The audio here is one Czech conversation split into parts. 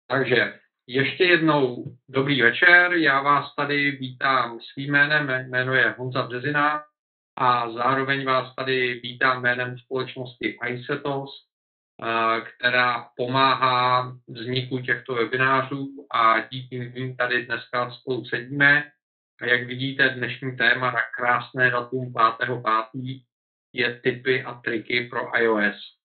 Takže ještě jednou dobrý večer, já vás tady vítám svým jménem, jméno je Honza Březina a zároveň vás tady vítám jménem společnosti iSetos, která pomáhá vzniku těchto webinářů a díky nim tady dneska spolu sedíme. A jak vidíte, dnešní téma na krásné datum 5.5. je tipy a triky pro iOS.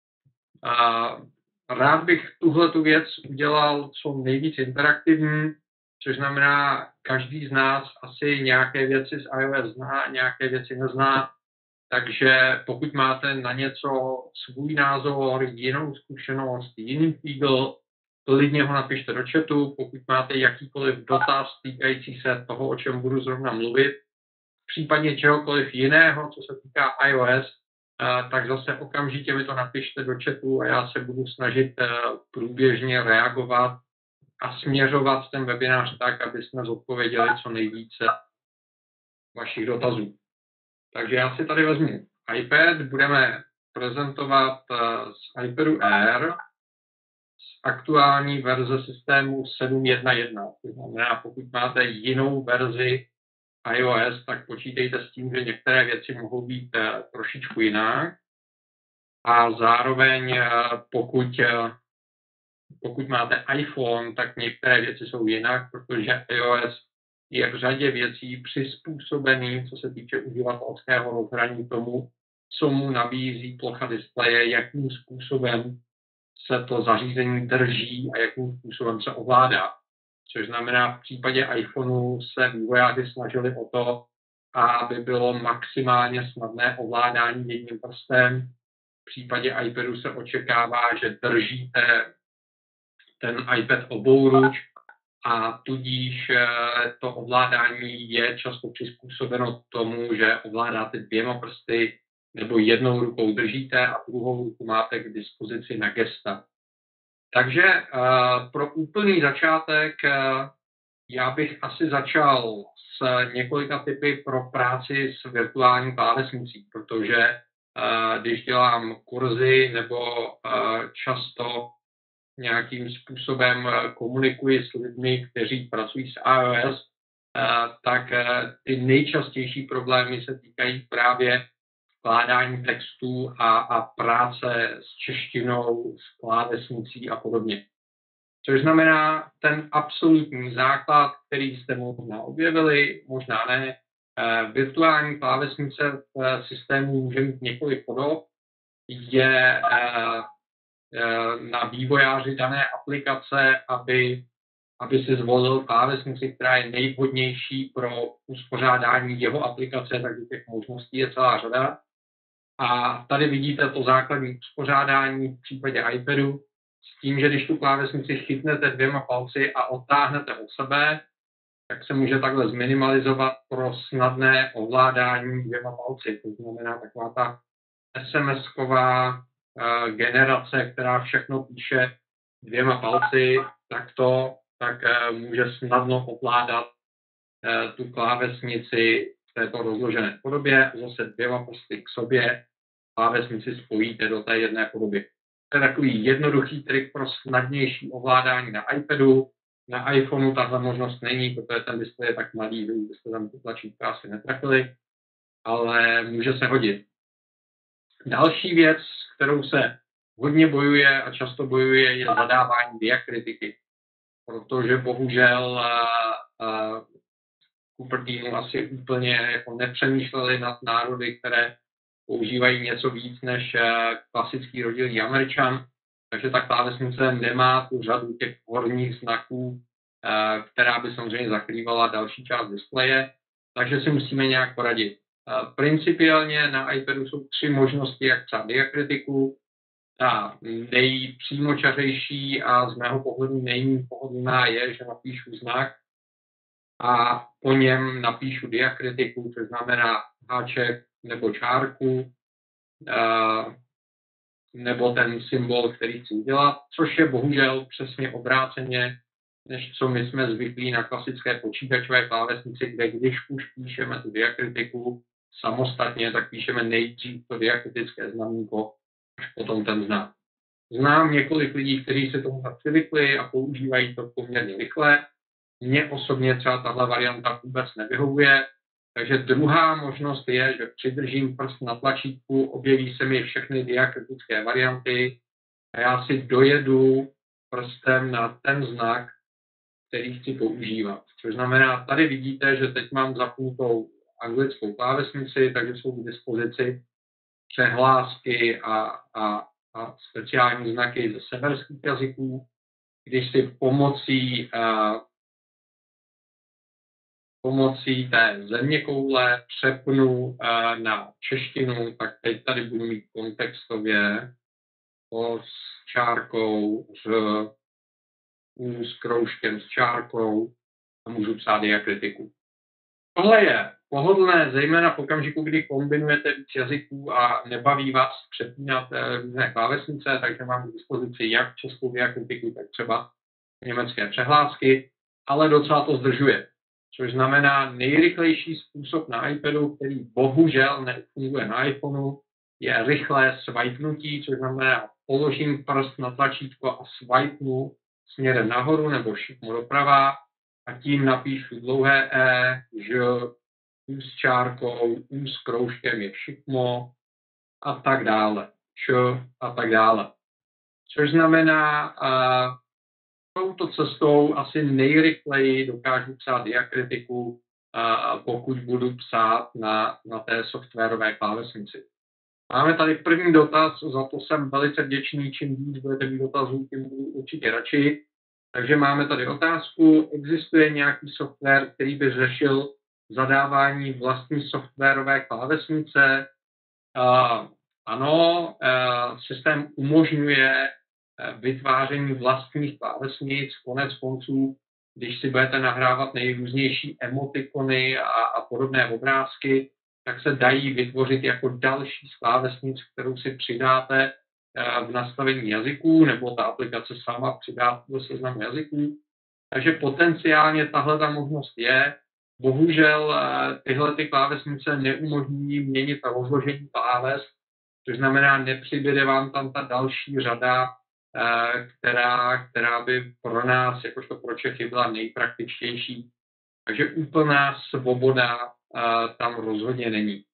Rád bych tuhletu věc udělal co nejvíc interaktivní, což znamená, každý z nás asi nějaké věci z iOS zná, nějaké věci nezná, takže pokud máte na něco svůj názor, jinou zkušenost, jiný fígl, klidně ho napište do chatu. Pokud máte jakýkoliv dotaz týkající se toho, o čem budu zrovna mluvit, případně čehokoliv jiného, co se týká iOS, tak zase okamžitě mi to napište do chatu a já se budu snažit průběžně reagovat a směřovat ten webinář tak, aby jsme zodpověděli co nejvíce vašich dotazů. Takže já si tady vezmu iPad, budeme prezentovat z iPadu Air z aktuální verze systému 7.1.1. To znamená, pokud máte jinou verzi iOS, tak počítejte s tím, že některé věci mohou být trošičku jinak. A zároveň, pokud máte iPhone, tak některé věci jsou jinak, protože iOS je v řadě věcí přizpůsobený, co se týče uživatelského rozhraní tomu, co mu nabízí plocha displeje, jakým způsobem se to zařízení drží a jakým způsobem se ovládá. Což znamená, v případě iPhoneu se vývojáři snažili o to, aby bylo maximálně snadné ovládání jedním prstem. V případě iPadu se očekává, že držíte ten iPad obouruč a tudíž to ovládání je často přizpůsobeno tomu, že ovládáte dvěma prsty nebo jednou rukou držíte a druhou ruku máte k dispozici na gesta. Takže pro úplný začátek já bych asi začal s několika tipy pro práci s virtuální klávesnicí, protože když dělám kurzy nebo často nějakým způsobem komunikuji s lidmi, kteří pracují s iOS, tak ty nejčastější problémy se týkají právě vkládání textů a práce s češtinou, s klávesnicí a podobně. Což znamená ten absolutní základ, který jste možná objevili, možná ne. Virtuální klávesnice v systému může mít několik podob. Je na vývojáři dané aplikace, aby si zvolil klávesnici, která je nejvhodnější pro uspořádání jeho aplikace, takže těch možností je celá řada. A tady vidíte to základní uspořádání v případě iPadu s tím, že když tu klávesnici chytnete dvěma palci a odtáhnete od sebe, tak se může takhle zminimalizovat pro snadné ovládání dvěma palci. To znamená taková ta SMS-ková generace, která všechno píše dvěma palci, tak může snadno ovládat tu klávesnici v této rozložené podobě. Zase dvěma prsty k sobě klávesnici spojíte do té jedné podoby. To je takový jednoduchý trik pro snadnější ovládání na iPadu. Na iPhoneu tahle možnost není, protože ten displej je tak malý, že byste tam ty tlačítka asi netrefili, ale může se hodit. Další věc, kterou se hodně bojuje a často bojuje, je zadávání diakritiky. Protože bohužel Cupertinu asi úplně jako nepřemýšleli nad národy, které používají něco víc než klasický rodilý Američan, takže ta klávesnice nemá tu řadu těch horních znaků, která by samozřejmě zakrývala další část displeje, takže si musíme nějak poradit. Principiálně na iPadu jsou 3 možnosti, jak psát diakritiku. Ta nejpřímočařejší a z mého pohledu nejméně pohodlná je, že napíšu znak a po něm napíšu diakritiku, což znamená háček nebo čárku, nebo ten symbol, který chci udělat, což je bohužel přesně obráceně, než co my jsme zvyklí na klasické počítačové klávesnici, kde když už píšeme tu diakritiku samostatně, tak píšeme nejdřív to diakritické znamínko, až potom ten znak. Znám několik lidí, kteří se tomu tak přivykli a používají to poměrně rychle. Mně osobně třeba tahle varianta vůbec nevyhovuje. Takže druhá možnost je, že přidržím prst na tlačítku, objeví se mi všechny diakritické varianty a já si dojedu prstem na ten znak, který chci používat. Což znamená, tady vidíte, že teď mám zapnutou anglickou klávesnici, takže jsou k dispozici přehlásky a speciální znaky ze severských jazyků. Když si pomocí té zeměkoule přepnu na češtinu, tak teď tady budu mít kontextově o s čárkou, s kroužkem, s čárkou a můžu psát diakritiku. Tohle je pohodlné, zejména v okamžiku, kdy kombinujete víc jazyků a nebaví vás přepínat různé klávesnice, takže mám k dispozici jak českou diakritiku, tak třeba německé přehlásky, ale docela to zdržuje. Což znamená, nejrychlejší způsob na iPadu, který bohužel nefunguje na iPhoneu, je rychlé swipenutí, což znamená, položím prst na tlačítko a swipenu směrem nahoru nebo šipnu doprava a tím napíšu dlouhé Ž, U s čárkou, U s kroužkem je šipmo a tak dále. Č a tak dále. Což znamená, touto cestou asi nejrychleji dokážu psát diakritiku, pokud budu psát na té softwarové klávesnici. Máme tady první dotaz, za to jsem velice vděčný, čím víc budete mít dotazů, tím budu určitě radši. Takže máme tady otázku, existuje nějaký software, který by řešil zadávání vlastní softwarové klávesnice? Ano, systém umožňuje vytváření vlastních klávesnic, konec konců, když si budete nahrávat nejrůznější emotikony a podobné obrázky, tak se dají vytvořit jako další z klávesnic, kterou si přidáte v nastavení jazyků, nebo ta aplikace sama přidá do seznamu jazyků. Takže potenciálně tahle ta možnost je. Bohužel tyhle ty klávesnice neumožňují měnit rozložení kláves, což znamená, nepřibude vám tam ta další řada, která by pro nás, jakožto pro Čechy, byla nejpraktičtější. Takže úplná svoboda tam rozhodně není.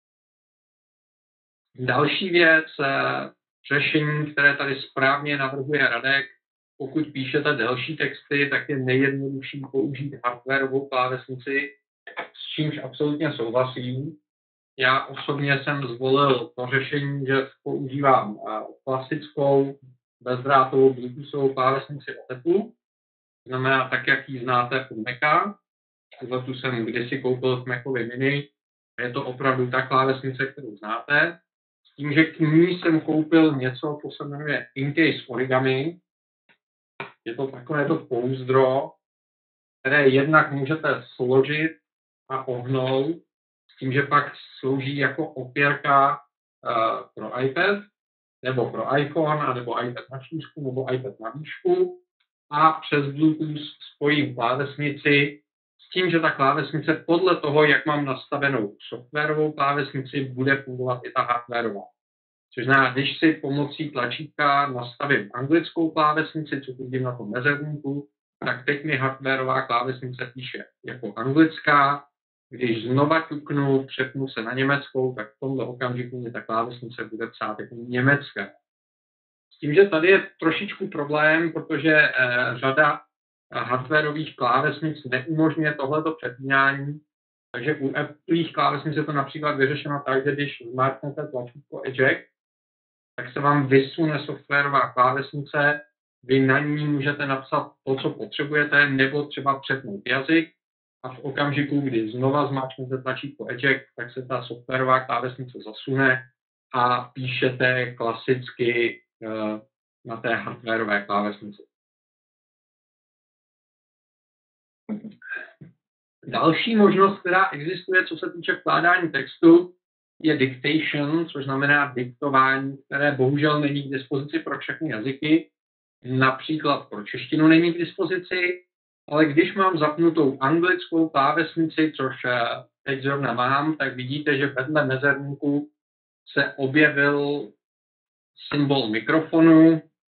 Další věc, řešení, které tady správně navrhuje Radek, pokud píšete delší texty, tak je nejjednodušší použít hardwarovou klávesnici, s čímž absolutně souhlasím. Já osobně jsem zvolil to řešení, že používám klasickou bezdrátovou Bluetoothovou klávesnici od Apple. Znamená tak, jak ji znáte od Maca. Tu jsem kdysi koupil v Macovi Mini. Je to opravdu ta klávesnice, kterou znáte. S tím, že k ní jsem koupil něco, co se jmenuje In-Case Origami. Je to takovéto pouzdro, které jednak můžete složit a ohnout, s tím, že pak slouží jako opěrka pro iPad, nebo pro iPhone, nebo iPad na šířku, nebo iPad na výšku a přes Bluetooth spojím klávesnici s tím, že ta klávesnice podle toho, jak mám nastavenou softwarovou klávesnici, bude fungovat i ta hardwarová. Což znamená, když si pomocí tlačítka nastavím anglickou klávesnici, co vidím na tom mezerníku, tak teď mi hardwarová klávesnice píše jako anglická. Když znova ťuknu, přepnu se na německou, tak v tomto okamžiku mi ta klávesnice bude psát jako německá. S tím, že tady je trošičku problém, protože řada hardwarových klávesnic neumožňuje tohleto přepínání, takže u Appleích klávesnic je to například vyřešeno tak, že když zmáčknete tlačítko Eject, tak se vám vysune softwarová klávesnice, vy na ní můžete napsat to, co potřebujete, nebo třeba přepnout jazyk a v okamžiku, kdy znova zmáčknete tlačítko Eject, tak se ta softwarová klávesnice zasune a píšete klasicky na té hardwareové klávesnici. Další možnost, která existuje, co se týče vkládání textu, je dictation, což znamená diktování, které bohužel není k dispozici pro všechny jazyky. Například pro češtinu není k dispozici, ale když mám zapnutou anglickou klávesnici, což teď zrovna mám, tak vidíte, že vedle mezerníku se objevil symbol mikrofonu,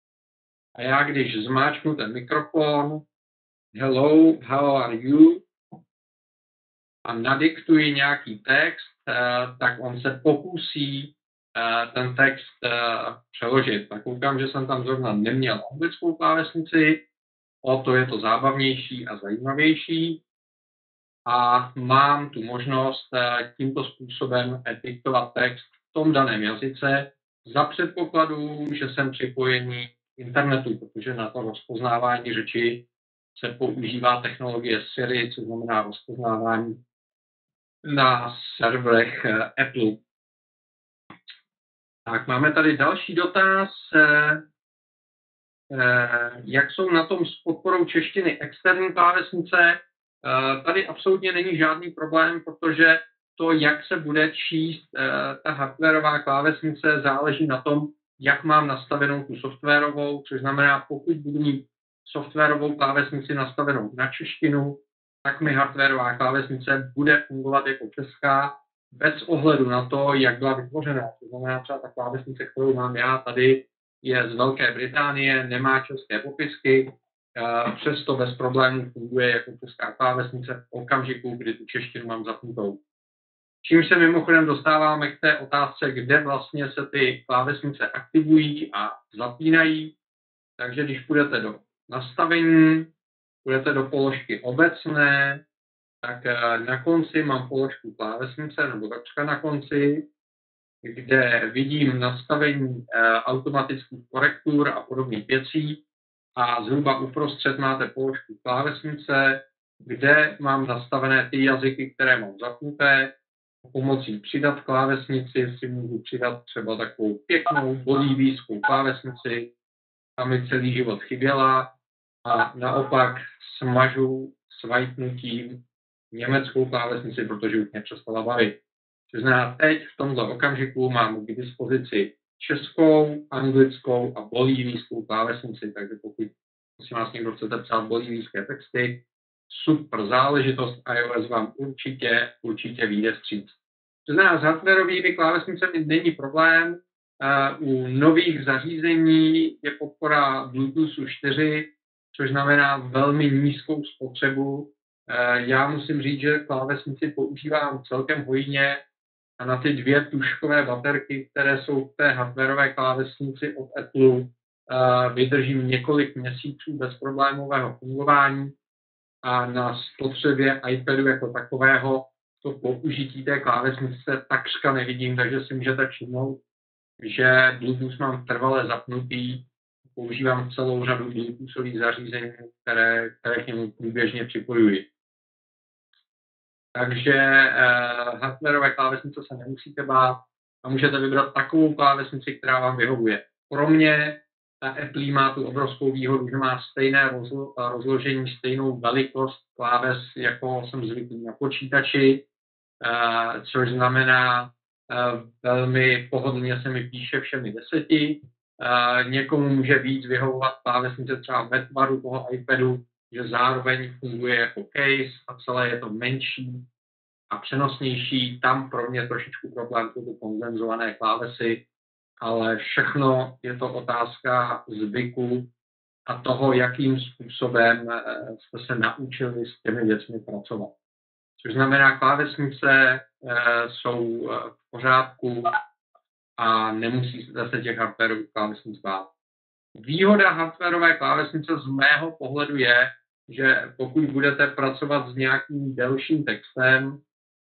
A já když zmáčknu ten mikrofon, hello, how are you, a nadiktuji nějaký text, tak on se pokusí ten text přeložit. Tak koukám, že jsem tam zrovna neměl anglickou klávesnici, o to je to zábavnější a zajímavější. A mám tu možnost tímto způsobem diktovat text v tom daném jazyce za předpokladu, že jsem připojený k internetu, protože na to rozpoznávání řeči se používá technologie Siri, což znamená rozpoznávání na serverech Apple. Tak máme tady další dotaz. Jak jsou na tom s podporou češtiny externí klávesnice? Tady absolutně není žádný problém, protože to, jak se bude číst ta hardwareová klávesnice, záleží na tom, jak mám nastavenou tu softwarovou, což znamená, pokud budu mít softwarovou klávesnici nastavenou na češtinu, tak mi hardwareová klávesnice bude fungovat jako česká, bez ohledu na to, jak byla vytvořena. To znamená, třeba ta klávesnice, kterou mám já tady, je z Velké Británie, nemá české popisky, přesto bez problémů funguje jako česká klávesnice v okamžiku, kdy tu češtinu mám zapnutou. Čímž se mimochodem dostáváme k té otázce, kde vlastně se ty klávesnice aktivují a zapínají. Takže když půjdete do nastavení, půjdete do položky obecné, tak na konci mám položku klávesnice, nebo takřka na konci, kde vidím nastavení automatických korektur a podobných věcí a zhruba uprostřed máte položku klávesnice, kde mám nastavené ty jazyky, které mám zapnuté. Pomocí přidat klávesnici si můžu přidat třeba takovou pěknou bolívijskou klávesnici, ta mi celý život chyběla, a naopak smažu swipenutím německou klávesnici, protože už mě přestala bavit. To znamená, teď v tomto okamžiku mám k dispozici českou, anglickou a bolívijskou klávesnici, takže pokud si vás někdo chcete psát bolívijské texty, super záležitost, iOS vám určitě vyjde vstříc. To znamená, s hardwarovými klávesnicemi není problém. U nových zařízení je podpora Bluetoothu 4, což znamená velmi nízkou spotřebu. Já musím říct, že klávesnici používám celkem hojně a na ty 2 tužkové baterky, které jsou v té hardwareové klávesnici od Apple, vydržím několik měsíců bezproblémového fungování a na spotřebě iPadu jako takového to použití té klávesnice takřka nevidím, takže si můžete všimnout, že Bluetooth mám trvale zapnutý, používám celou řadu Bluetoothových zařízení, které k němu průběžně připojuji. Takže hardwareové klávesnice se nemusíte bát a můžete vybrat takovou klávesnici, která vám vyhovuje. Pro mě ta Apple má tu obrovskou výhodu, že má stejné rozložení, stejnou velikost kláves, jako jsem zvyklý na počítači, což znamená, velmi pohodlně se mi píše všemi 10. Někomu může víc vyhovovat klávesnice třeba ve tvaru toho iPadu, že zároveň funguje jako case a celé je to menší a přenosnější. Tam pro mě trošičku problém jsou ty kondenzované klávesy, ale všechno je to otázka zvyku a toho, jakým způsobem jste se naučili s těmi věcmi pracovat. Což znamená, klávesnice jsou v pořádku a nemusí se těch hardwarových klávesnic bát. Výhoda hardwareové klávesnice z mého pohledu je, že pokud budete pracovat s nějakým delším textem,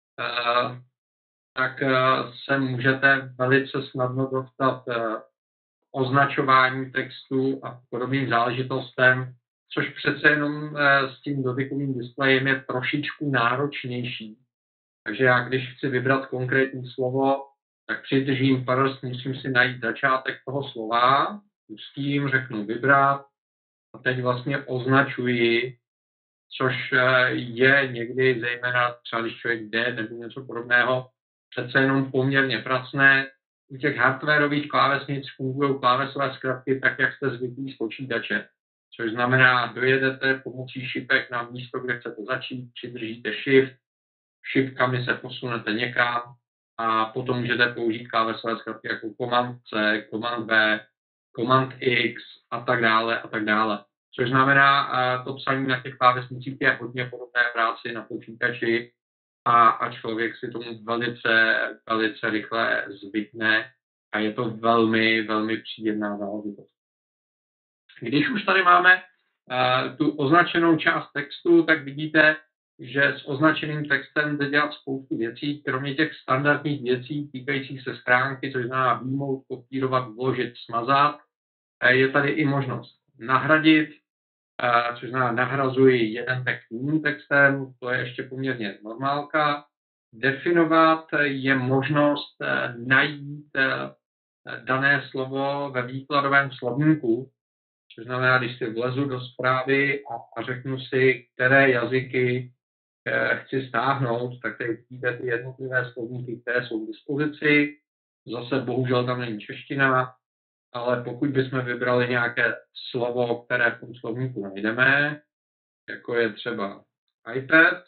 tak se můžete velice snadno dostat označování textu a podobným záležitostem, což přece jenom s tím dotykovým displejem je trošičku náročnější. Takže já, když chci vybrat konkrétní slovo, tak přidržím prst, musím si najít začátek toho slova, pustím, řeknu vybrat a teď vlastně označuji, což je někdy, zejména třeba když člověk jde nebo něco podobného, přece jenom poměrně pracné. U těch hardwarových klávesnic fungují klávesové zkratky tak, jak jste zvyklí z počítače. Což znamená, dojedete pomocí šipek na místo, kde chcete začít, přidržíte shift, šipkami se posunete někam a potom můžete použít klávesové zkratky jako Command C, Command V Command X a tak dále a tak dále. Což znamená, to psaní na těch klávesnicích je hodně podobné práci na počítači a člověk si tomu velice rychle zvykne a je to velmi, velmi příjemná záležitost. Když už tady máme tu označenou část textu, tak vidíte, že s označeným textem jde dělat spoustu věcí, kromě těch standardních věcí týkajících se schránky, což znamená výjmout, kopírovat, vložit, smazat. Je tady i možnost nahradit, což znamená nahrazuji jeden text jiným textem, to je ještě poměrně normálka. Definovat je možnost najít dané slovo ve výkladovém slovníku, což znamená, když si vlezu do zprávy a řeknu si, které jazyky chci stáhnout, tak tady vidíte ty jednotlivé slovníky, které jsou k dispozici. Zase bohužel tam není čeština, ale pokud bychom vybrali nějaké slovo, které v tom slovníku najdeme, jako je třeba iPad,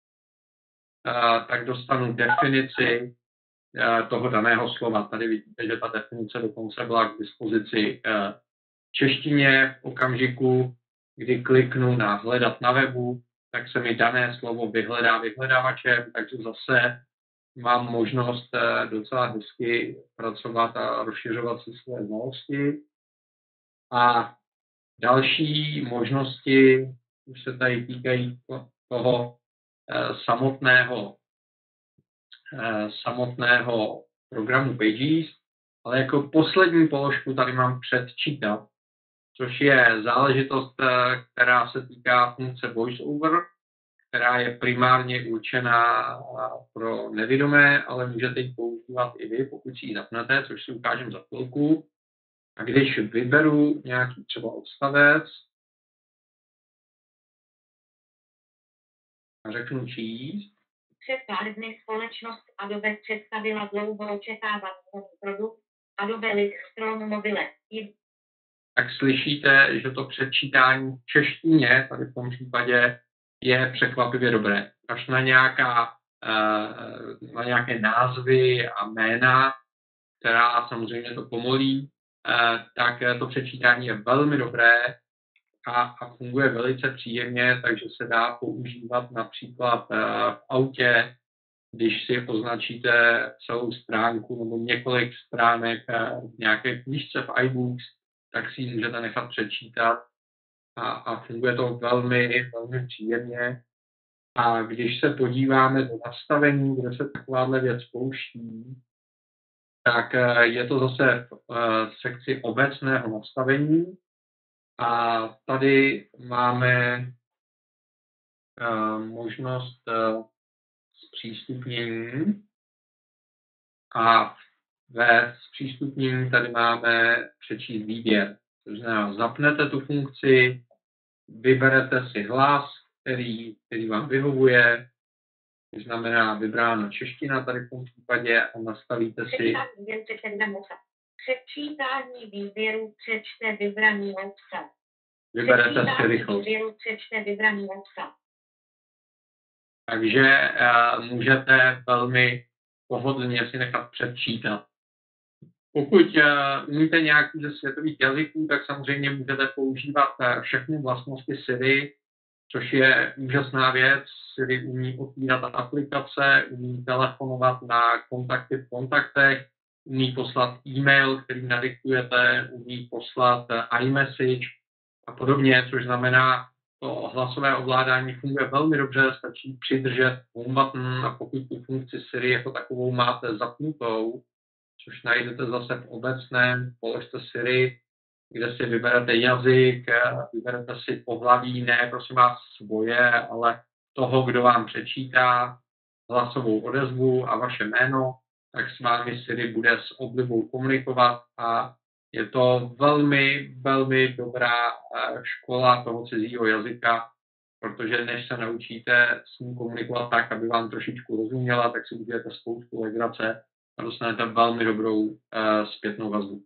tak dostanu definici toho daného slova. Tady vidíte, že ta definice dokonce byla k dispozici v češtině v okamžiku, kdy kliknu na hledat na webu, tak se mi dané slovo vyhledá vyhledávačem, takže zase mám možnost docela hezky pracovat a rozšiřovat si své znalosti. A další možnosti už se tady týkají toho samotného programu Pages, ale jako poslední položku tady mám předčítat, což je záležitost, která se týká funkce VoiceOver, která je primárně určená pro nevidomé, ale můžete ji používat i vy, pokud si ji zapnete, což si ukážem za chvilku. A když vyberu nějaký třeba odstavec a řeknu číst, před pár dny společnost Adobe představila dlouho očekávaný produkt Adobe Lightroom Mobile. Tak slyšíte, že to předčítání v češtině tady v tom případě je překvapivě dobré. Až na nějaké názvy a jména, která samozřejmě to pomolí, tak to předčítání je velmi dobré a funguje velice příjemně, takže se dá používat například v autě, když si označíte celou stránku nebo několik stránek v nějaké knížce v iBooks, tak si ji můžete nechat přečítat a funguje to velmi, velmi příjemně. A když se podíváme do nastavení, kde se takováhle věc pouští, tak je to zase v sekci obecného nastavení a tady máme možnost zpřístupnění a ve zpřístupnění tady máme přečíst výběr. To znamená, zapnete tu funkci, vyberete si hlas, který vám vyhovuje, to znamená vybrána čeština tady v tom případě a nastavíte si... Předčítání výběru přečte vybraný obsah. Vyberete si rychlost. Přečte vybraný obsah. Takže můžete velmi pohodlně si nechat předčítat. Pokud umíte nějaký ze světových jazyků, tak samozřejmě můžete používat všechny vlastnosti Siri, což je úžasná věc. Siri umí otvírat aplikace, umí telefonovat na kontakty v kontaktech, umí poslat e-mail, který nadiktujete, umí poslat iMessage a podobně, což znamená, to hlasové ovládání funguje velmi dobře, stačí přidržet home button a pokud tu funkci Siri jako takovou máte zapnutou, což najdete zase v obecném položce Siri, kde si vyberete jazyk, vyberete si pohlaví, ne prosím vás svoje, ale toho, kdo vám přečítá hlasovou odezvu a vaše jméno, tak s vámi Siri bude s oblibou komunikovat a je to velmi, velmi dobrá škola toho cizího jazyka, protože než se naučíte s ním komunikovat tak, aby vám trošičku rozuměla, tak si uděláte spoustu legrace a dostanete velmi dobrou zpětnou vazbu.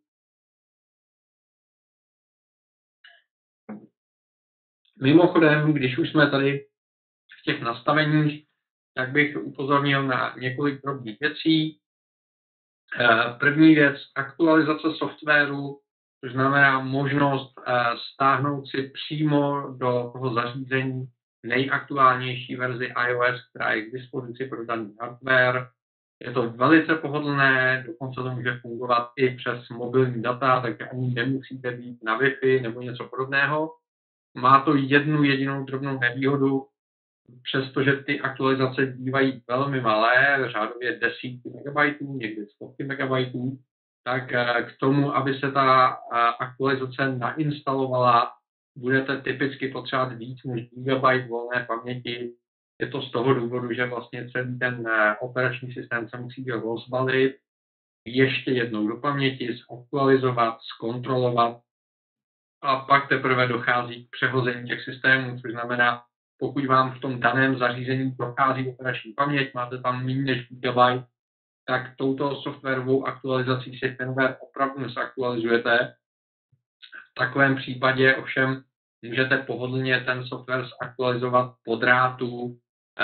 Mimochodem, když už jsme tady v těch nastaveních, tak bych upozornil na několik drobných věcí. První věc, aktualizace softwaru, což znamená možnost stáhnout si přímo do toho zařízení nejaktuálnější verzi iOS, která je k dispozici pro daný hardware. Je to velice pohodlné, dokonce to může fungovat i přes mobilní data, takže ani nemusíte být na Wi-Fi nebo něco podobného. Má to jednu jedinou drobnou nevýhodu, přestože ty aktualizace bývají velmi malé, řádově desítky megabajtů, někdy stovky megabajtů, tak k tomu, aby se ta aktualizace nainstalovala, budete typicky potřebovat víc než gigabyte volné paměti. Je to z toho důvodu, že vlastně celý ten operační systém se musí rozbalit, ještě jednou do paměti, zaktualizovat, zkontrolovat a pak teprve dochází k přehození těch systémů, což znamená, pokud vám v tom daném zařízení dochází operační paměť, máte tam méně než gigabyte, tak touto softwarovou aktualizací si firmware opravdu nezaktualizujete. V takovém případě ovšem můžete pohodlně ten software zaktualizovat po drátu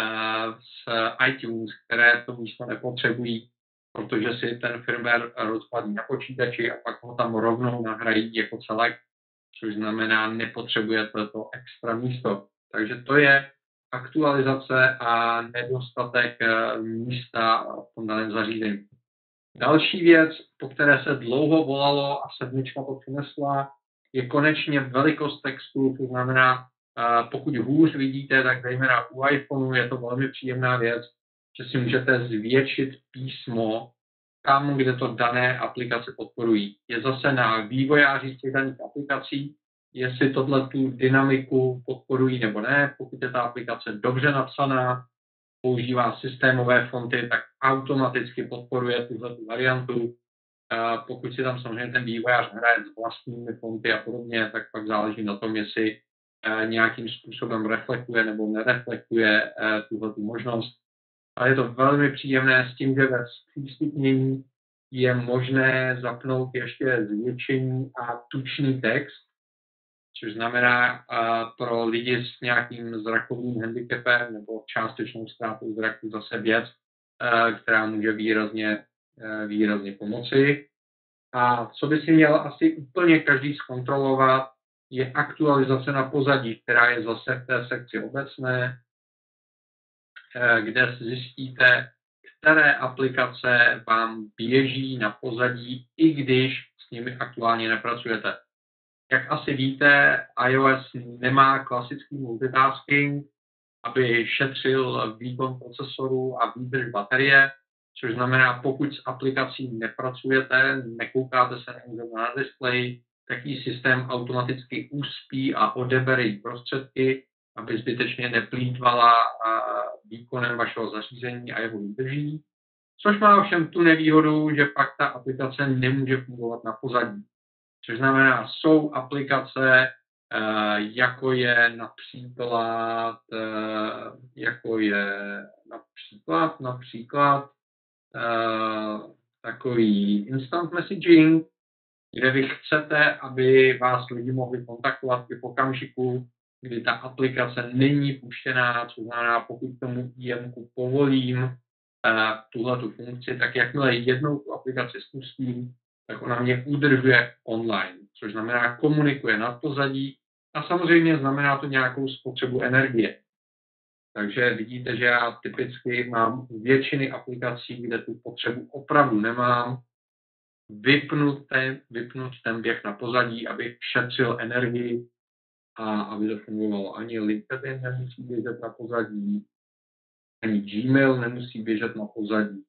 z iTunes, které to místo nepotřebují, protože si ten firmware rozpadí na počítači a pak ho tam rovnou nahrají jako celek, což znamená, nepotřebujete to extra místo. Takže to je aktualizace a nedostatek místa v tom daném zařízení. Další věc, po které se dlouho volalo a sedmička to přinesla, je konečně velikost textu, to znamená, pokud hůř vidíte, tak zejména u iPhoneu je to velmi příjemná věc, že si můžete zvětšit písmo tam, kde to dané aplikace podporují. Je zase na vývojářích těch daných aplikací, jestli tohle tu dynamiku podporují nebo ne. Pokud je ta aplikace dobře napsaná, používá systémové fonty, tak automaticky podporuje tuhle variantu. Pokud si tam samozřejmě ten vývojář hraje s vlastními fonty a podobně, tak pak záleží na tom, jestli nějakým způsobem reflektuje nebo nereflektuje tuhle možnost. Ale je to velmi příjemné s tím, že ve zpřístupnění je možné zapnout ještě zvětšení a tučný text, což znamená pro lidi s nějakým zrakovým handicapem nebo částečnou ztrátou zraku zase věc, která může výrazně pomoci. A co by si měl asi úplně každý zkontrolovat, je aktualizace na pozadí, která je zase v té sekci obecné, kde zjistíte, které aplikace vám běží na pozadí, i když s nimi aktuálně nepracujete. Jak asi víte, iOS nemá klasický multitasking, aby šetřil výkon procesoru a výdrž baterie, což znamená, pokud s aplikací nepracujete, nekoukáte se na displej, tak jí systém automaticky uspí a odebere jí prostředky, aby zbytečně neplýtvala výkonem vašeho zařízení a jeho výdrží. Což má ovšem tu nevýhodu, že pak ta aplikace nemůže fungovat na pozadí. Což znamená, jsou aplikace, jako je například takový instant messaging, kde vy chcete, aby vás lidi mohli kontaktovat i v okamžiku, kdy ta aplikace není puštěná, což znamená, pokud tomu IMku povolím tuhletu funkci, tak jakmile jednou tu aplikaci spustím, tak ona mě udržuje online, což znamená komunikuje na pozadí a samozřejmě znamená to nějakou spotřebu energie. Takže vidíte, že já typicky mám u většiny aplikací, kde tu potřebu opravdu nemám, vypnout ten běh na pozadí, aby šetřil energii a aby to fungovalo. Ani LinkedIn nemusí běžet na pozadí, ani Gmail nemusí běžet na pozadí.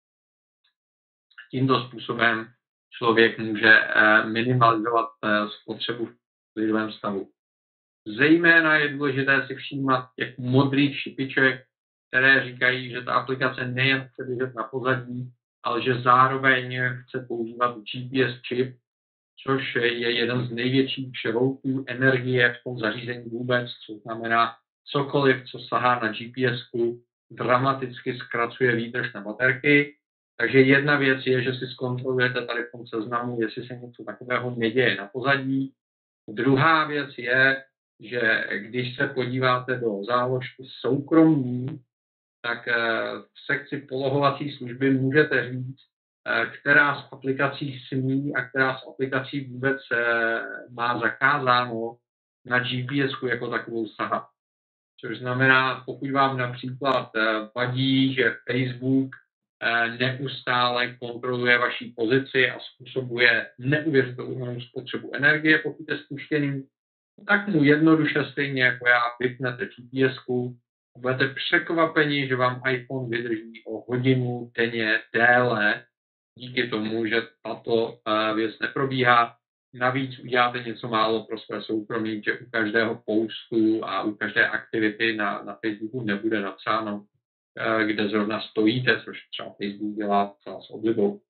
Tímto způsobem člověk může minimalizovat spotřebu v lidovém stavu. Zejména je důležité si všímat těch modrých šipiček, které říkají, že ta aplikace nejen chce běžet na pozadí, ale že zároveň chce používat GPS čip, což je jeden z největších žroutů energie v tom zařízení vůbec, což znamená cokoliv, co sahá na GPS-ku, dramaticky zkracuje výdrž na baterky. Takže jedna věc je, že si zkontrolujete tady v tom seznamu, jestli se něco takového neděje na pozadí. Druhá věc je, že když se podíváte do záložky soukromí, tak v sekci polohovací služby můžete říct, která z aplikací smí a která z aplikací vůbec má zakázáno na GPS jako takovou sahat. Což znamená, pokud vám například vadí, že Facebook neustále kontroluje vaši pozici a způsobuje neuvěřitelnou spotřebu energie, pokud je spuštěný, tak mu jednoduše stejně jako já vypnete GPS-ku a budete překvapeni, že vám iPhone vydrží o hodinu denně déle díky tomu, že tato věc neprobíhá. Navíc uděláte něco málo pro své soukromí, že u každého postu a u každé aktivity na Facebooku nebude napsáno, kde zrovna stojíte, což třeba Facebook dělá s oblibou.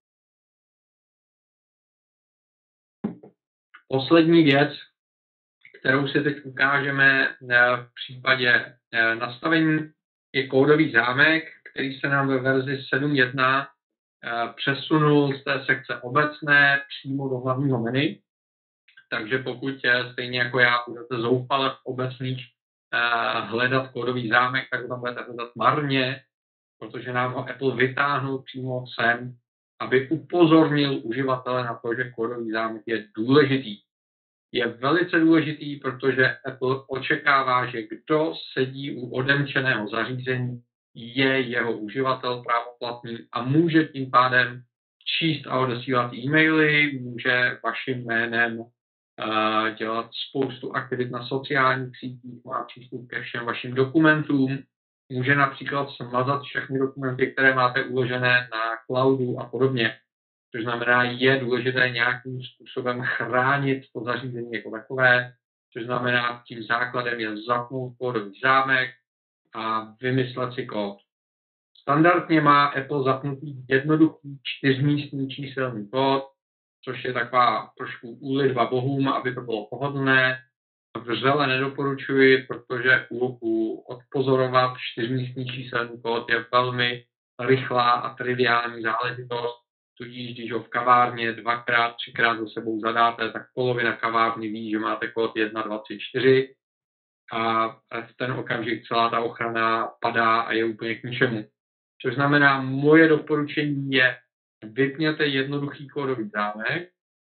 Poslední věc, kterou si teď ukážeme v případě nastavení, je kódový zámek, který se nám ve verzi 7.1 přesunul z té sekce obecné přímo do hlavního menu. Takže pokud stejně jako já budete zoufale v obecných hledat kódový zámek, tak ho tam budete hledat marně, protože nám ho Apple vytáhnul přímo sem, aby upozornil uživatele na to, že kódový zámek je důležitý. Je velice důležitý, protože Apple očekává, že kdo sedí u odemčeného zařízení, je jeho uživatel právoplatný a může tím pádem číst a odesílat e-maily, může vaším jménem dělat spoustu aktivit na sociálních sítích, má přístup ke všem vašim dokumentům, může například smazat všechny dokumenty, které máte uložené na cloudu a podobně. Což znamená, je důležité nějakým způsobem chránit to zařízení jako takové, což znamená, tím základem je zapnout kódový zámek a vymyslet si kód. Standardně má Apple zapnutý jednoduchý 4místný číselný kód, což je taková trošku úlitba bohům, aby to bylo pohodlné. Vřele nedoporučuji, protože odpozorovat 4místný číselný kód je velmi rychlá a triviální záležitost. Tudíž, když ho v kavárně 2x, 3x za sebou zadáte, tak polovina kavárny ví, že máte kód 1, 2, 3, 4 a v ten okamžik celá ta ochrana padá a je úplně k ničemu. Což znamená, moje doporučení je, vypněte jednoduchý kódový zámek,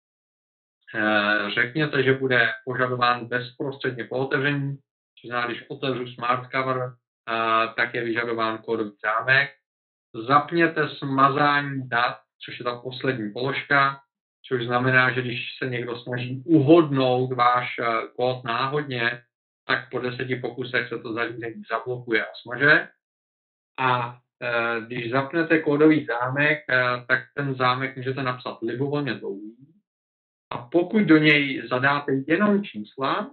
řekněte, že bude požadován bezprostředně po otevření, což znamená, když otevřu Smart Cover, tak je vyžadován kódový zámek. Zapněte smazání dat, což je ta poslední položka, což znamená, že když se někdo snaží uhodnout váš kód náhodně, tak po 10 pokusech se to zařízení zablokuje a smaže. A když zapnete kódový zámek, tak ten zámek můžete napsat libovolně dlouhý. A pokud do něj zadáte jenom čísla,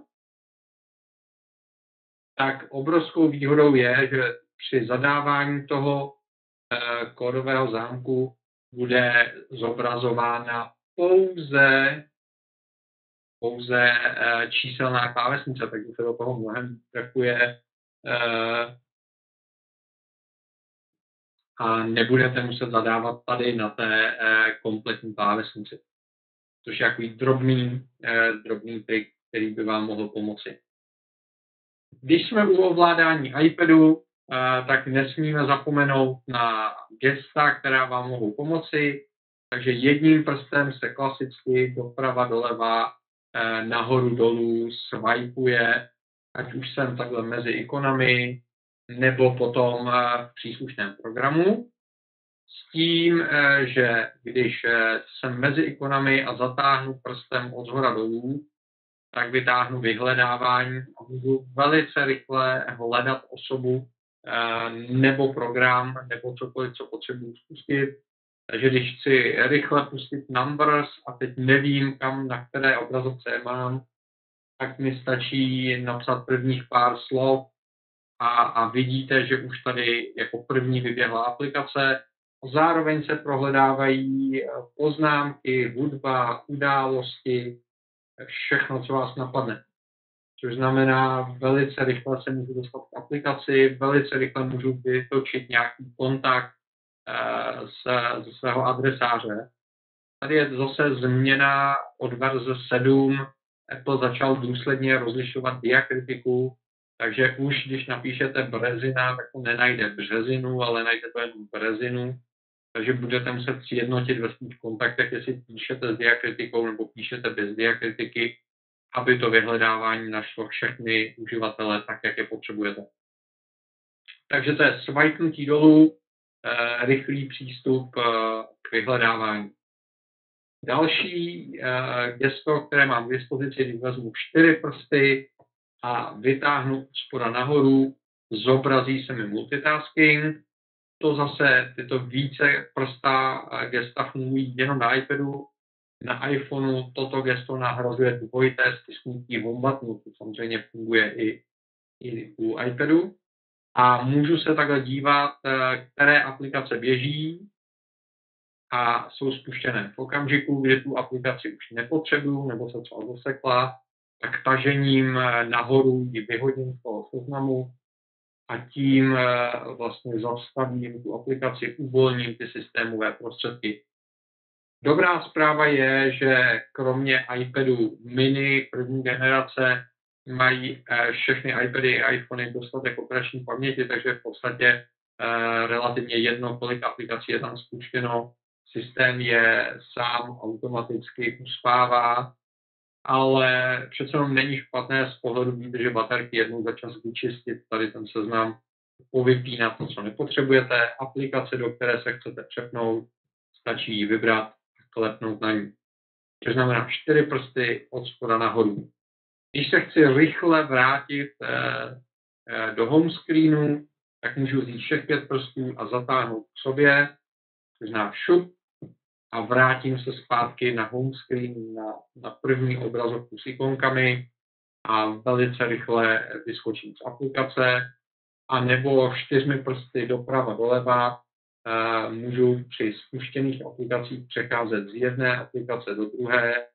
tak obrovskou výhodou je, že při zadávání toho kódového zámku bude zobrazována pouze číselná klávesnice, takže se do toho mnohem trefuje a nebudete muset zadávat tady na té kompletní klávesnici. Což je takový drobný trik, který by vám mohl pomoci. Když jsme u ovládání iPadu, tak nesmíme zapomenout na gesta, která vám mohou pomoci. Takže jedním prstem se klasicky doprava, doleva, nahoru, dolů swipeuje, ať už jsem takhle mezi ikonami, nebo potom v příslušném programu. S tím, že když jsem mezi ikonami a zatáhnu prstem od shora dolů, tak vytáhnu vyhledávání a můžu velice rychle hledat osobu nebo program, nebo cokoliv, co potřebuji spustit. Takže když chci rychle pustit Numbers a teď nevím, kam, na které obrazovce mám, tak mi stačí napsat prvních pár slov a vidíte, že už tady jako první vyběhla aplikace. Zároveň se prohledávají poznámky, hudba, události, všechno, co vás napadne. Což znamená, velice rychle se můžu dostat k aplikaci, velice rychle můžu vytočit nějaký kontakt ze svého adresáře. Tady je zase změna od verze 7. Apple začal důsledně rozlišovat diakritiku, takže už když napíšete Březina, tak to nenajde Březinu, ale najde to jen Březinu. Takže budete muset sjednotit ve svých kontaktech, jestli píšete s diakritikou nebo píšete bez diakritiky, aby to vyhledávání našlo všechny uživatele tak, jak je potřebujete. Takže to je swipenutí dolů, rychlý přístup k vyhledávání. Další gesto, které mám k dispozici, když vezmu 4 prsty a vytáhnu spoda nahoru, zobrazí se mi multitasking. To zase, tyto více prstá gesta fungují jenom na iPadu. Na iPhoneu toto gesto nahrazuje dvojité stisknutí home buttonu, to samozřejmě funguje i u iPadu. A můžu se takhle dívat, které aplikace běží a jsou spuštěné. V okamžiku, kdy tu aplikaci už nepotřebuju nebo se třeba zasekla, tak tažením nahoru ji vyhodím z toho seznamu a tím vlastně zastavím tu aplikaci, uvolním ty systémové prostředky. Dobrá zpráva je, že kromě iPadu mini první generace mají všechny iPady a iPhony dostatek operační paměti, takže v podstatě relativně jedno, kolik aplikací je tam spuštěno. Systém je sám automaticky uspává, ale přece jenom není špatné z pohledu výdrže baterky jednou za čas vyčistit tady ten seznam, povypínat to, co nepotřebujete, aplikace, do které se chcete přepnout, stačí ji vybrat, klepnout na ní. To znamená 4 prsty od spoda nahoru. Když se chci rychle vrátit do home screenu, tak můžu vzít všech 5 prstů a zatáhnout k sobě, to znamená šup, a vrátím se zpátky na home screen, na první obrazovku s ikonkami a velice rychle vyskočím z aplikace, a nebo 4 prsty doprava doleva můžu při spuštěných aplikacích přecházet z jedné aplikace do druhé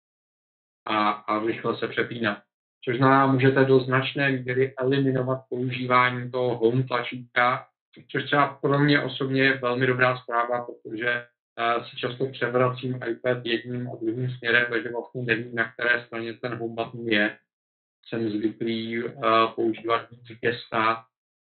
a rychle se přepínat. Což znamená, můžete do značné míry eliminovat používání toho home tlačítka, což třeba pro mě osobně je velmi dobrá zpráva, protože si často převracím iPad jedním a druhým směrem, takže vlastně nevím, na které straně ten home button je. Jsem zvyklý používat víc gesta,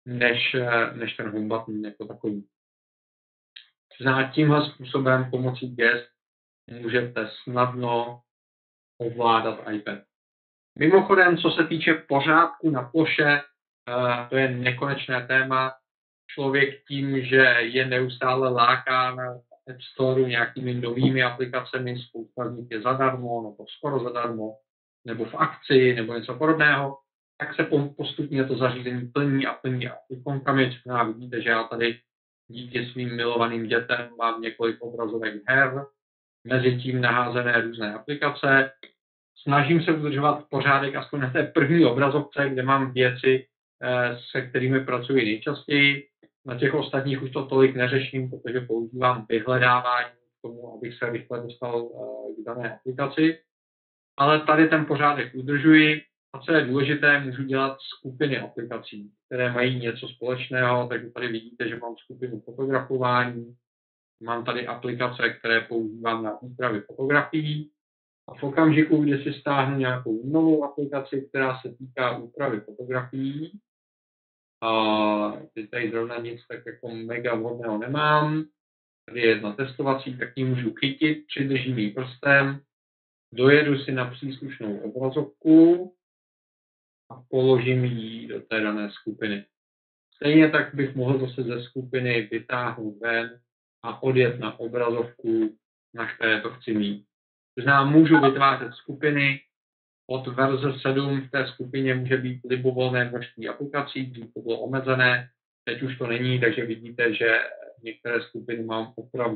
než ten home button jako takový. Znamená, tímhle způsobem pomocí gest můžete snadno ovládat iPad. Mimochodem, co se týče pořádku na ploše, to je nekonečné téma. Člověk tím, že je neustále lákán App Store nějakými novými aplikacemi, spousta z nich je zadarmo, nebo skoro zadarmo, nebo v akci, nebo něco podobného, tak se postupně to zařízení plní a ikonkami. Vidíte, že já tady díky svým milovaným dětem mám několik obrazovek her, mezi tím naházené různé aplikace. Snažím se udržovat pořádek aspoň na té první obrazovce, kde mám věci, se kterými pracuji nejčastěji. Na těch ostatních už to tolik neřeším, protože používám vyhledávání k tomu, abych se rychle dostal k dané aplikaci. Ale tady ten pořádek udržuji. A co je důležité, můžu dělat skupiny aplikací, které mají něco společného, takže tady vidíte, že mám skupinu fotografování, mám tady aplikace, které používám na úpravy fotografií a v okamžiku, kdy si stáhnu nějakou novou aplikaci, která se týká úpravy fotografií, a teď tady zrovna nic tak jako mega vhodného nemám, tady je jedna testovací, tak ji můžu chytit, přidržím ji prstem, dojedu si na příslušnou obrazovku a položím ji do té dané skupiny. Stejně tak bych mohl zase ze skupiny vytáhnout ven a odjet na obrazovku, na které to chci mít. To znamená, můžu vytvářet skupiny, od verze 7 v té skupině může být libovolné množství aplikací, dřív to bylo omezené, teď už to není, takže vidíte, že některé skupiny mám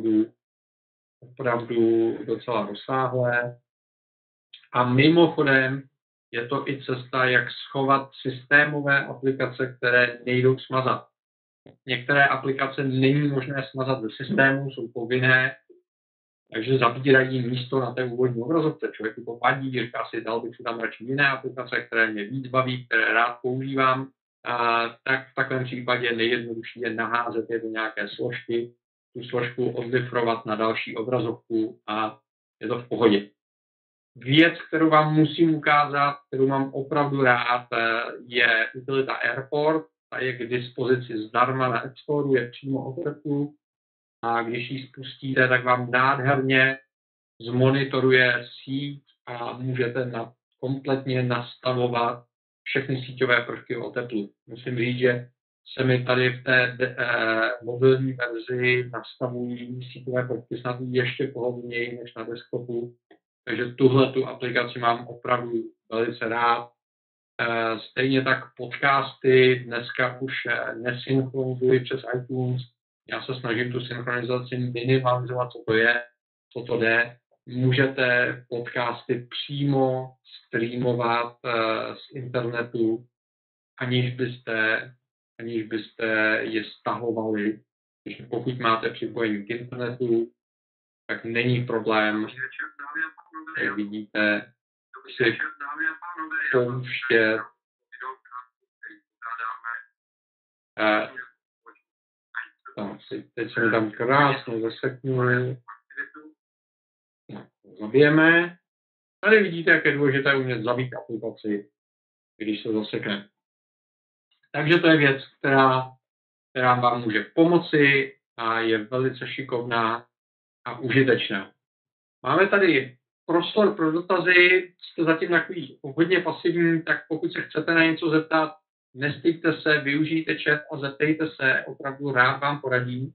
opravdu docela rozsáhlé. A mimochodem je to i cesta, jak schovat systémové aplikace, které nejdou smazat. Některé aplikace není možné smazat ze systému, jsou povinné, takže zabírají místo na té úvodní obrazovce. Člověku to vadí, říká si, dal bych si tam radši jiné aplikace, které mě víc baví, které rád používám, tak v takovém případě nejjednodušší je naházet je do nějaké složky, tu složku odlifrovat na další obrazovku a je to v pohodě. Věc, kterou vám musím ukázat, kterou mám opravdu rád, je utilita Airport. Ta je k dispozici zdarma na App Store, je přímo od Apple. a když ji spustíte, tak vám nádherně zmonitoruje síť a můžete kompletně nastavovat všechny síťové prvky o teplu. Musím říct, že se mi tady v té mobilní verzi nastavují síťové prvky snad ještě pohodlněji než na desktopu, takže tuhle tu aplikaci mám opravdu velice rád. Stejně tak podcasty dneska už nesynchronizuji přes iTunes. Já se snažím tu synchronizaci minimalizovat, co to jde. Můžete podcasty přímo streamovat z internetu, aniž byste je stahovali. Pokud máte připojení k internetu, tak není problém, jak vidíte, si pouštět teď se mi tam krásně zaseknuli. Zabijeme. Tady vidíte, jak je důležité umět zabít aplikaci, když se zasekne. Takže to je věc, která vám může pomoci a je velice šikovná a užitečná. Máme tady prostor pro dotazy, jste zatím takový hodně pasivní, tak pokud se chcete na něco zeptat, nestýďte se, využijte chat a zeptejte se, opravdu rád vám poradím.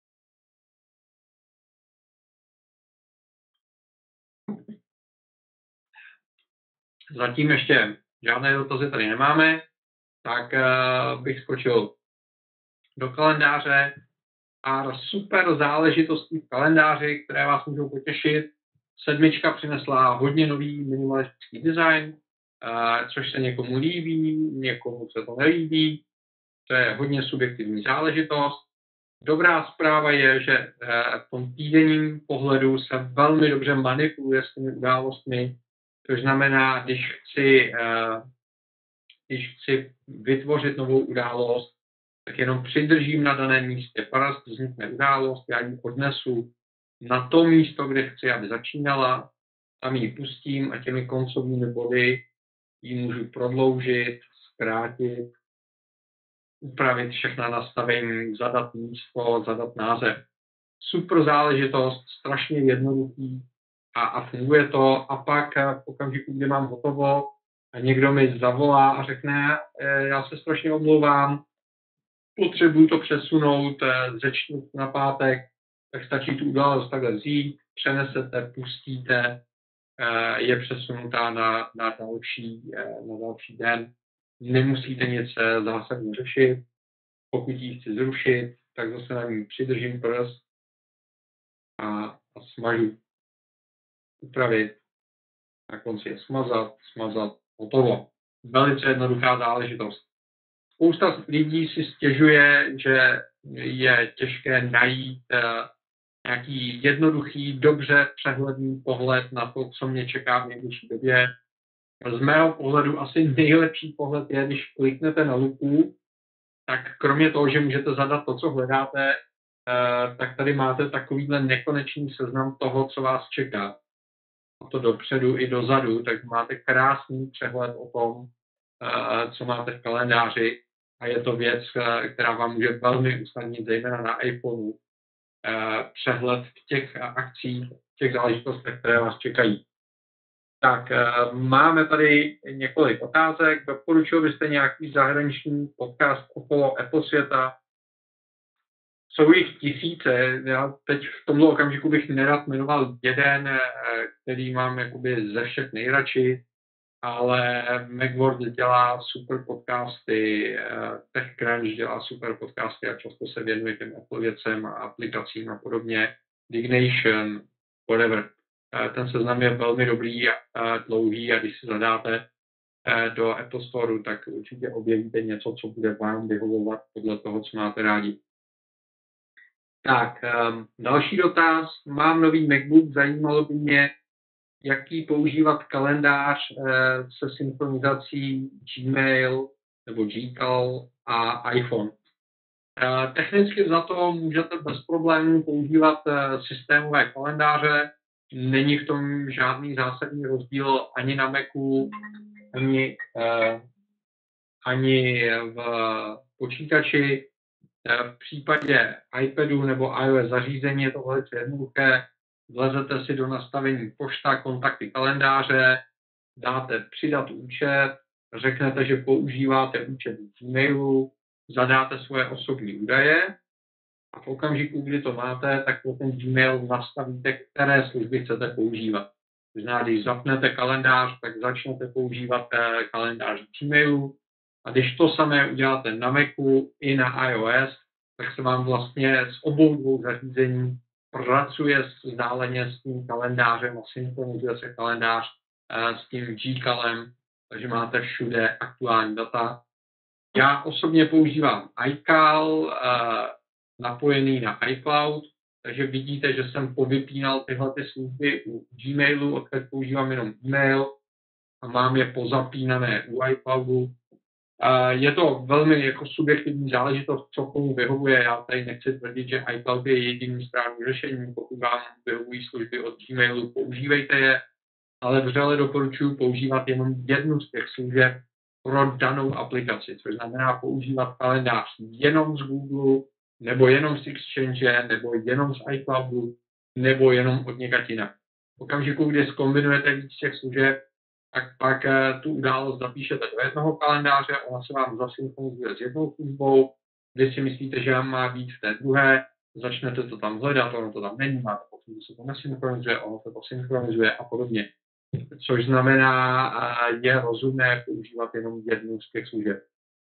Zatím ještě žádné dotazy tady nemáme, tak bych skočil do kalendáře a super záležitosti v kalendáři, které vás můžou potěšit. 7 přinesla hodně nový minimalistický design, což se někomu líbí, někomu se to nelíbí. To je hodně subjektivní záležitost. Dobrá zpráva je, že v tom týdenním pohledu se velmi dobře manipuluje s těmi událostmi, což znamená, když chci vytvořit novou událost, tak jenom přidržím na daném místě, parast vznikne událost, já ji odnesu na to místo, kde chci, aby začínala, tam ji pustím a těmi koncovými body ji můžu prodloužit, zkrátit, upravit všechna nastavení, zadat místo, zadat název. Super záležitost, strašně jednoduchý a funguje to. A pak v okamžiku, kdy mám hotovo a někdo mi zavolá a řekne, já se strašně omlouvám, potřebuji to přesunout ze čtvrtku na pátek, tak stačí tu událost takhle vzít, přenesete, pustíte, je přesunutá na další den. Nemusíte nic zásadně řešit. Pokud ji chci zrušit, tak zase na ní přidržím prst a smažu. Upravit. Na konci je smazat, hotovo. Velice jednoduchá záležitost. Spousta lidí si stěžuje, že je těžké najít nějaký jednoduchý, dobře přehledný pohled na to, co mě čeká v nejbližší době. Z mého pohledu asi nejlepší pohled je, když kliknete na lupu, tak kromě toho, že můžete zadat to, co hledáte, tak tady máte takovýhle nekonečný seznam toho, co vás čeká. A to dopředu i dozadu, tak máte krásný přehled o tom, co máte v kalendáři. A je to věc, která vám může velmi usnadnit, zejména na iPhoneu, přehled těch akcí, těch záležitostech, které vás čekají. Tak máme tady několik otázek. Doporučil byste nějaký zahraniční podcast okolo Apple světa? Jsou jich tisíce. Já teď v tomto okamžiku bych nerad jmenoval jeden, který mám jakoby ze všech nejradši, ale Macworld dělá super podcasty, TechCrunch dělá super podcasty a často se věnuje těm Apple věcem a aplikacím a podobně. Dignation, whatever. Ten seznam je velmi dobrý a dlouhý a když si zadáte do Apple Store, tak určitě objevíte něco, co bude vám vyhovovat podle toho, co máte rádi. Tak, další dotaz. Mám nový MacBook, zajímalo by mě, jaký používat kalendář se synchronizací Gmail nebo Gcal a iPhone. Technicky za to můžete bez problémů používat systémové kalendáře. Není v tom žádný zásadní rozdíl ani na Macu, ani v počítači. V případě iPadu nebo iOS zařízení je to velice jednoduché. Vlezete si do nastavení pošta, kontakty, kalendáře, dáte přidat účet, řeknete, že používáte účet v Gmailu, zadáte svoje osobní údaje a v okamžiku, kdy to máte, tak pro ten Gmail nastavíte, které služby chcete používat. To znamená, když zapnete kalendář, tak začnete používat kalendář v Gmailu a když to samé uděláte na Macu i na iOS, tak se vám vlastně z obou dvou zařízení pracuje vzdáleně s tím kalendářem a synchronizuje se kalendář s tím Gcalem, takže máte všude aktuální data. Já osobně používám iCal, napojený na iCloud, takže vidíte, že jsem povypínal tyhle ty služby u Gmailu, odkud používám jenom e-mail a mám je pozapínané u iCloudu. Je to velmi jako subjektivní záležitost, co komu vyhovuje. Já tady nechci tvrdit, že iCloud je jediný správný řešení. Pokud vám vyhovují služby od Gmailu, používejte je, ale vřele doporučuji používat jenom jednu z těch služeb pro danou aplikaci, což znamená používat kalendář jenom z Google, nebo jenom z Exchange, nebo jenom z iCloudu, nebo jenom od někať jinak. V okamžiku, kdy zkombinujete víc těch služeb, tak pak tu událost zapíšete do jednoho kalendáře, ona se vám zasynchronizuje s jednou službou, když si myslíte, že má být v té druhé, začnete to tam hledat, ono to tam není, máte pocit, že se to nesynchronizuje, ono se to synchronizuje a podobně. Což znamená, je rozumné používat jenom jednu z těch služeb.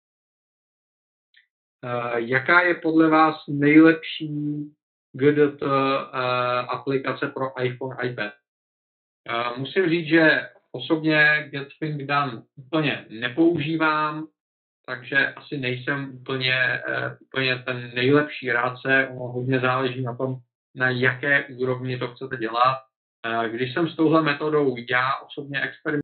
Jaká je podle vás nejlepší GDT aplikace pro iPhone, iPad? Musím říct, že osobně Get Things Done úplně nepoužívám, takže asi nejsem úplně ten nejlepší rádce. Ono hodně záleží na tom, na jaké úrovni to chcete dělat. Když jsem s touhle metodou já osobně experimentoval,